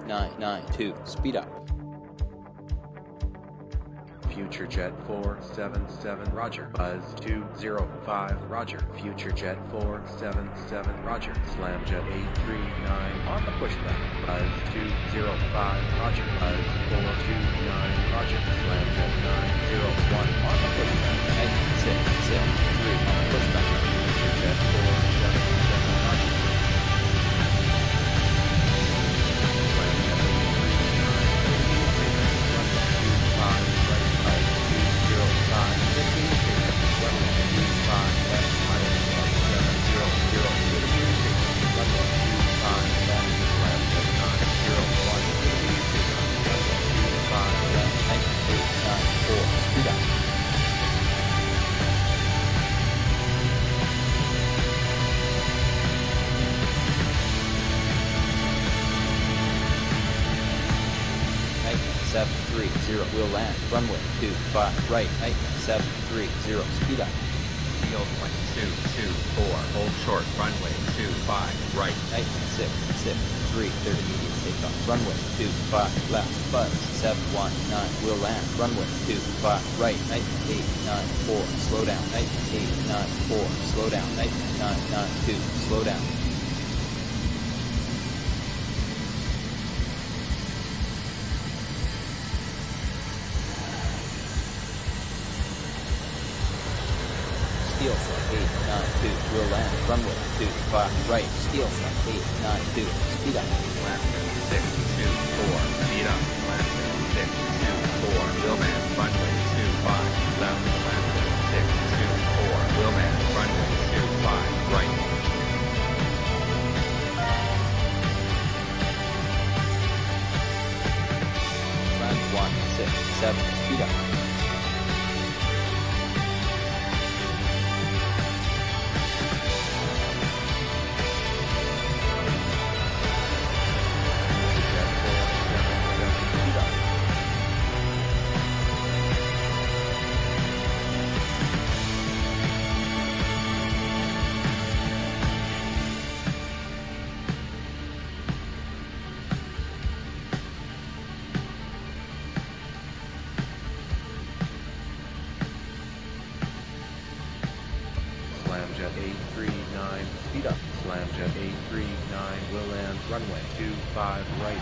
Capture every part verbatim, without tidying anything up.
nine nine two, speed up. Future Jet four seven seven, roger. Buzz two zero five, roger. Future Jet four seven seven, roger. Slamjet eight three nine on the pushback. Buzz two zero five, roger. Buzz four two nine, roger. Slamjet nine zero one on the pushback. eight six six three on the pushback. Future Jet four seven seven, roger. Slamjet eight three nine, runway two five, right. Five, fifteen, runway two five, left, pilot one seven zero zero, runway two five, left, Slamjet nine zero one, runway two five, left, eight eight nine four, speed up. eight seven three zero, will land, runway two five, right, eight seven three zero, speed up. Field point two two four, hold short, runway two five, right. eight six six three, clear to medium takeoff, runway two five, left, buzz seven one nine, will land, runway two five, right, eight eight nine four, slow down, eight eight nine four, slow down, eight nine nine two, slow down. Steel flight eight nine two, will land, runway two five, right, steel flight eight nine two, speed up. Slamjet six two four, speed up. Slamjet six two four, will land, runway two five, left. Slamjet six two four, will land, runway two five, right. Land one six seven, speed up. Slamjet eight three nine, speed up. Slamjet eight three nine, will land, runway two five, right.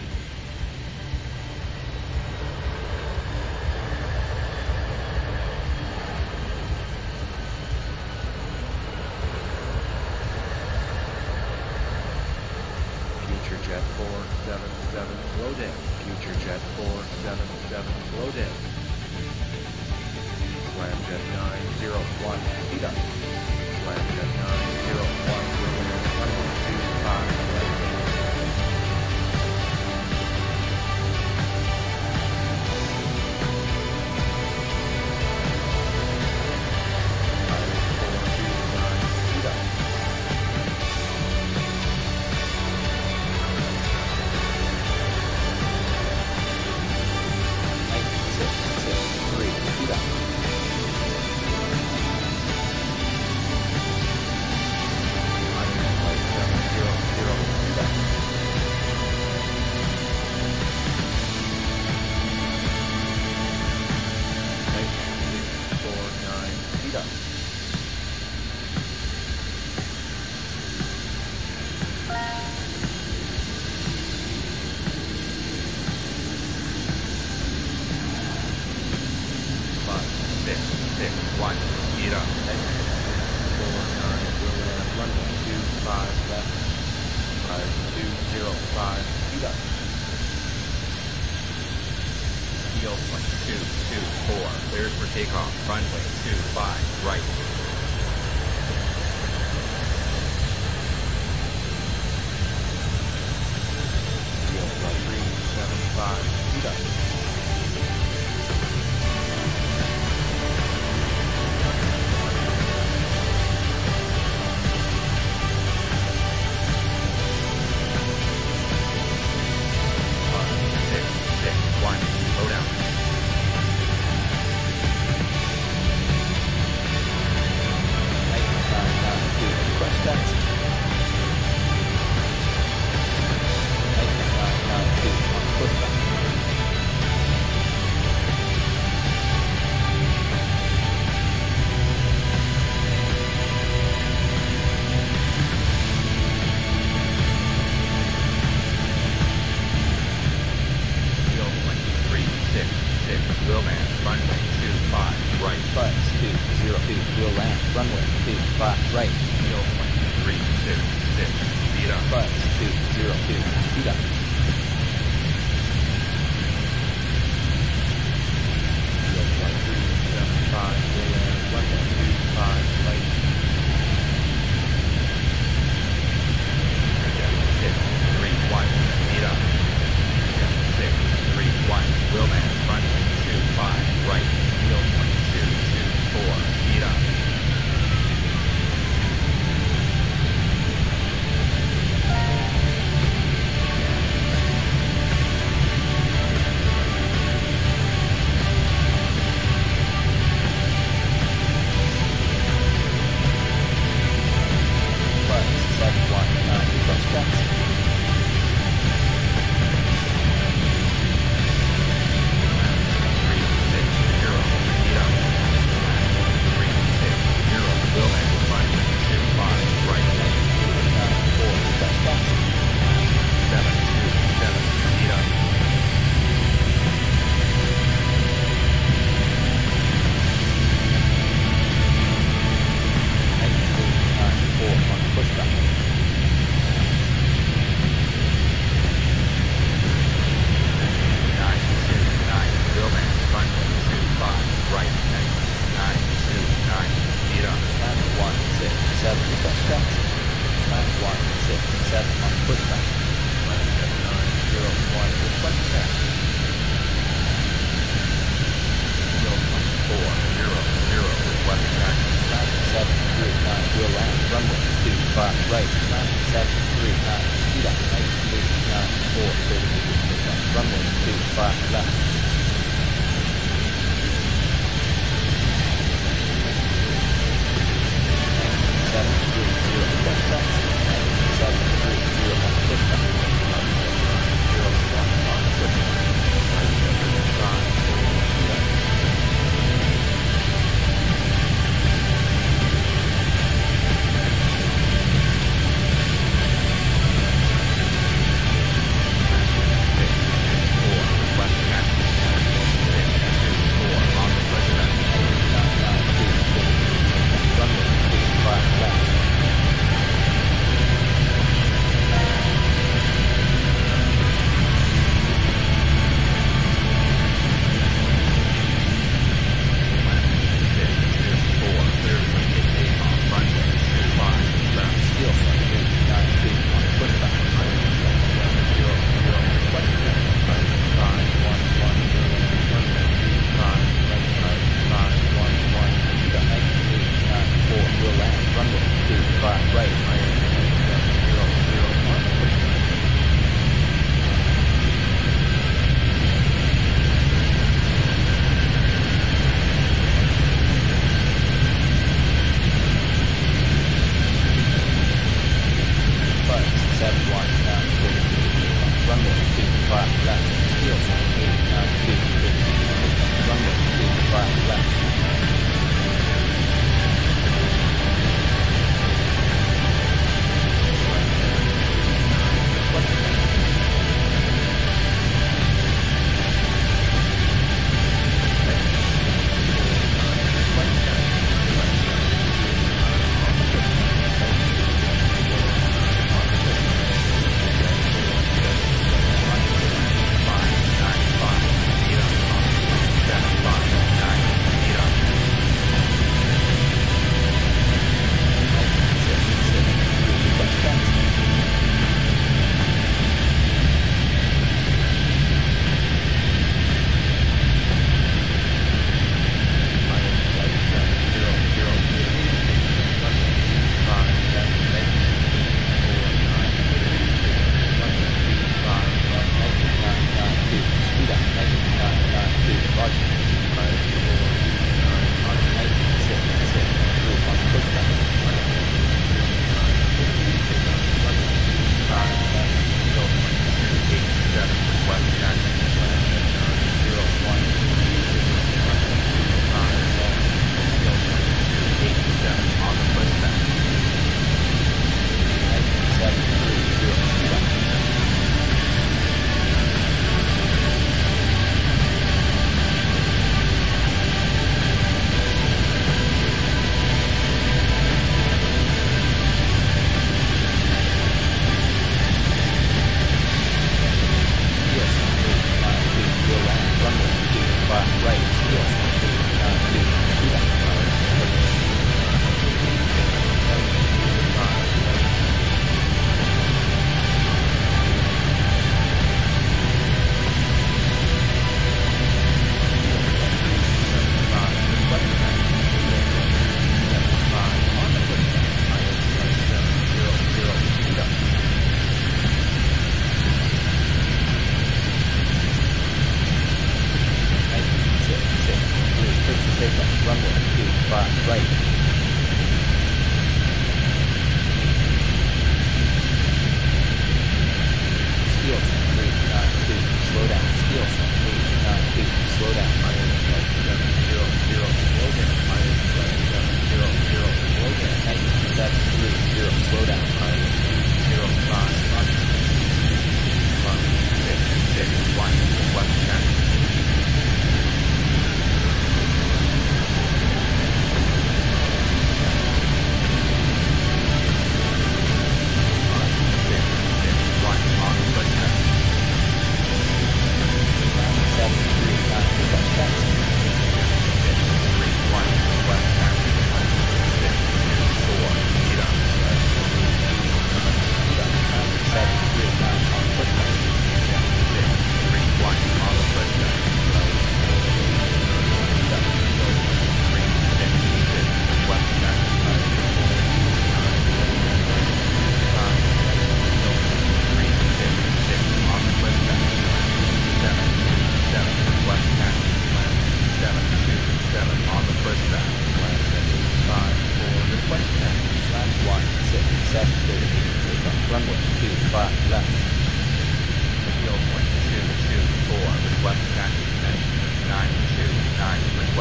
Future Jet four seven seven, slow down. Future Jet four seven seven, slow down. Slamjet nine zero one, speed up. Slamjet nine zero one, will land, runway two five, right. Pilot four two nine, speed up. eight six six three, speed up. one, speed up. four nine, will land, runway two five, left. five two zero five, speed up. Steel point two two four, cleared for takeoff, runway two five, right. Steel flight three seven five, speed up. runway two five, right. Buzz two zero two, will land. Runway two five, right. Fuel point three six six, speed up. Buzz two zero two, speed up. Fuel point three seven five, will land. Runway two five, right. six three one, speed up. six three one, will land. Runway two five, right. Fuel point two two four, speed up.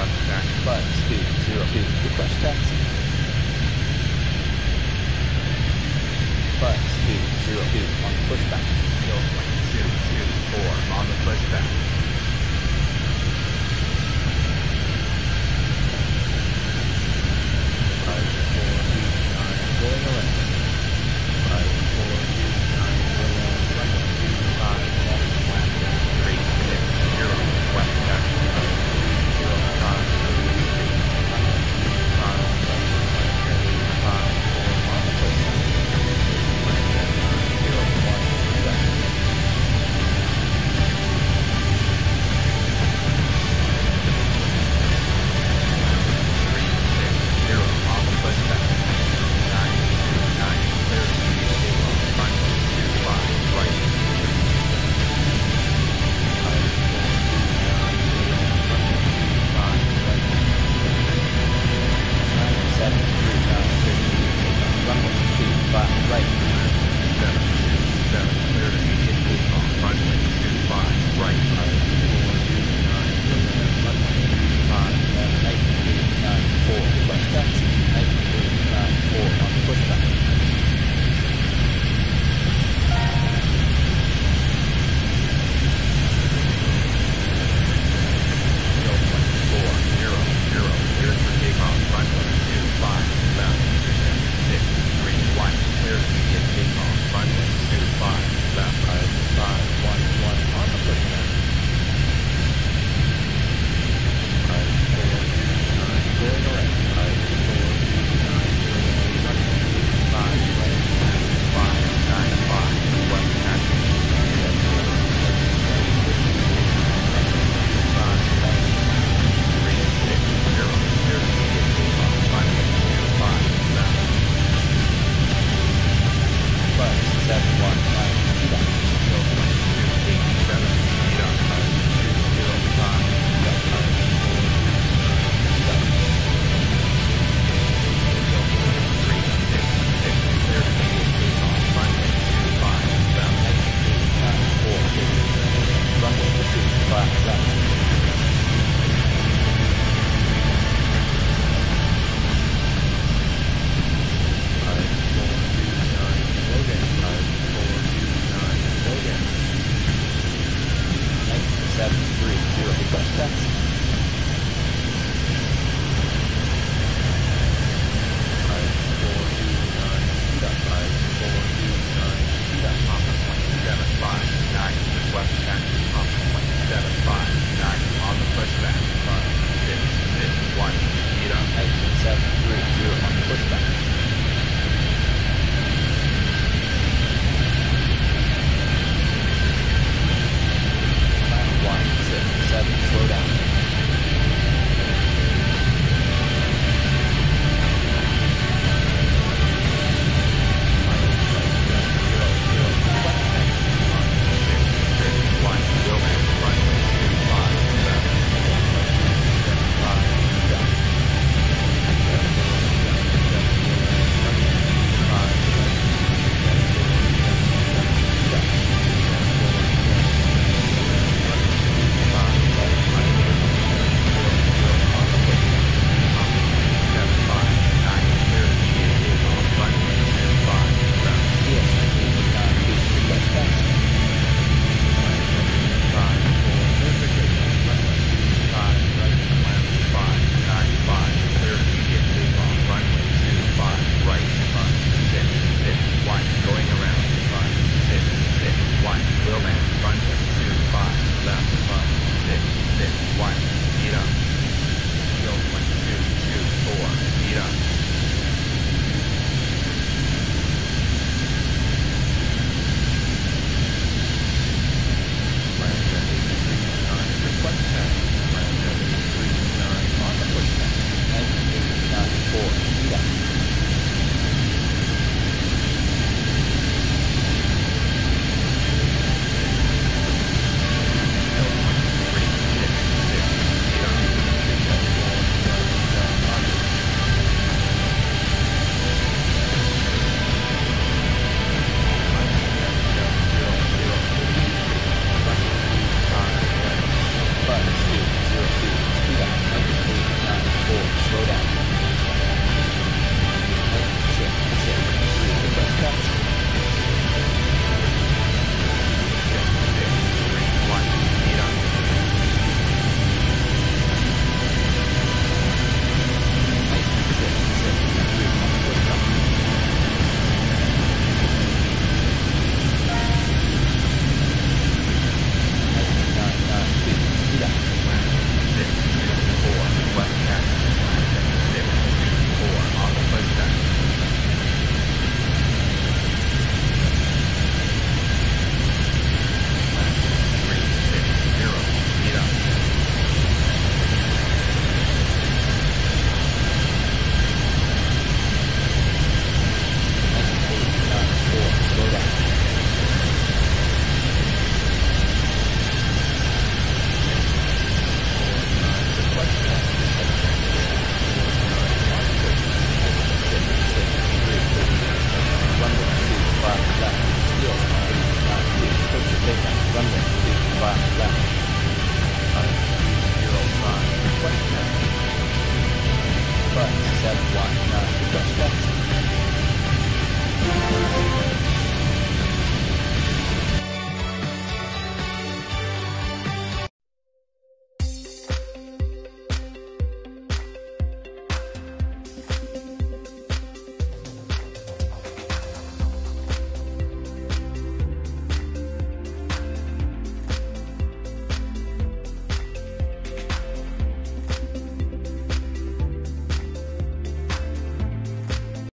contact. Buzz two zero two. Request taxi. Buzz two zero two on the pushback. Hill Point two two four on the pushback.